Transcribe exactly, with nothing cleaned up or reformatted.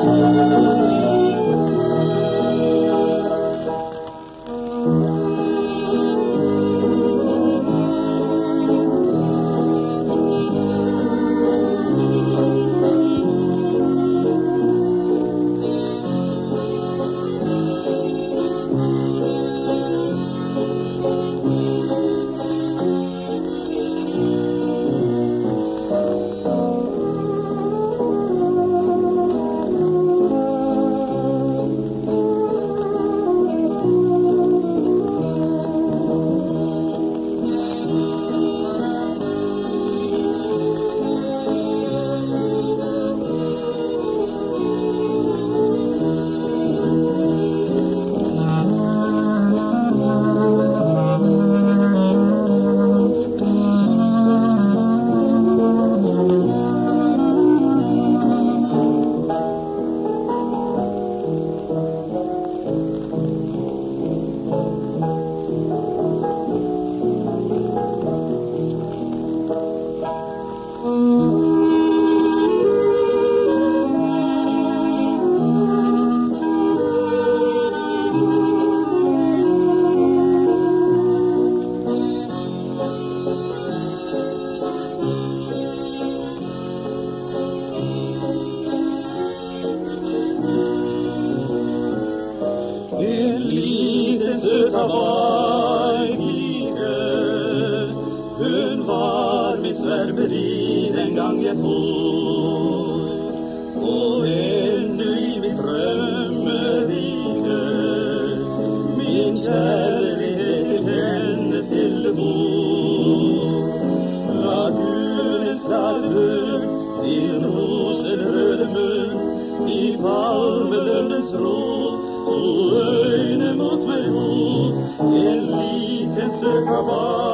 Liten söt Hawaiipike, hon var mitt svärmeri den gång jag får. Och ännu i mitt drömmerike min kärlighet till henne stille bor. Lagunens skallbög till rosenröde mun i palmelundens ro. Och öjne mot mig mot en liten söt Hawaiipike.